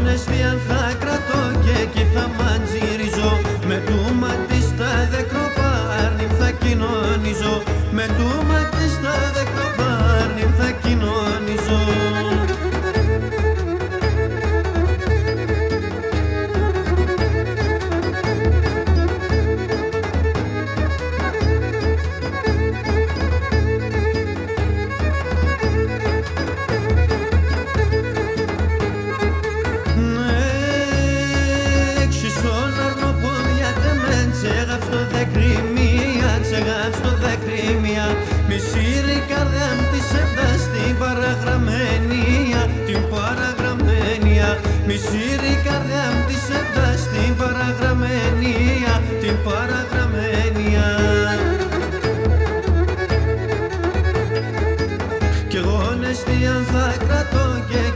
εστίαν θα κρατώ και εκεί θα μαντζήριζω. Με του μάτι στα δεκροπάρνη θα κοινωνίζω. Με του μάτι στα δεκροπάρνη θα κοινωνίζω. Τσεγάπ στο δεκρυμία, τσεγάπ στο δεκρυμία. Μισήρη καρδιά μ' της έφτας την παραγραμμένια, την παραγραμμένια. Μισήρη καρδιά μ' της έφτας την παραγραμμένια, την παραγραμμένια. Κι εγώ νεστίαν θα κρατώ και